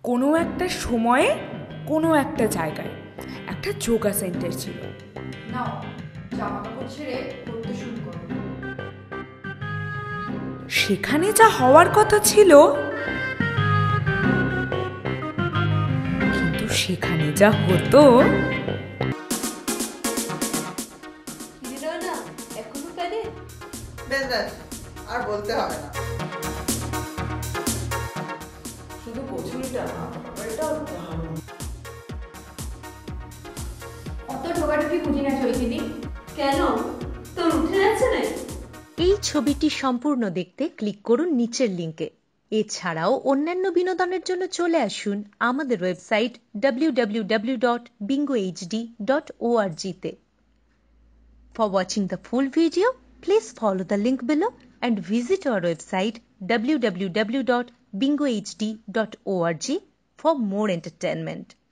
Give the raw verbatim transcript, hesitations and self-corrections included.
কোনো একটা সময়ে কোনো একটা জায়গায় একটা যোগা সেন্টার ছিল। নাও জামা কাপড় ছেড়ে পড়তে শুরু করো। সেখানে যা হওয়ার কথা ছিল, কিন্তু সেখানে যা হতো, এখনো কাঁদে? বেশ বেশ, আর বলতে হবে না। শুধু কচুরিটা এটাও দারুণ। অত ঢোকাঢুকি বুঝি না চৈতিদি। কেন, তোর উঠে যাচ্ছে না? এই ছবিটি সম্পূর্ণ দেখতে ক্লিক করুন নিচের লিঙ্কে। এছাড়াও অন্যান্য বিনোদনের জন্য চলে আসুন আমাদের website W W W dot Bingo H D dot O R G তে। For watching the full video, please follow the link below and visit our website W W W dot Bingo H D dot O R G for more entertainment.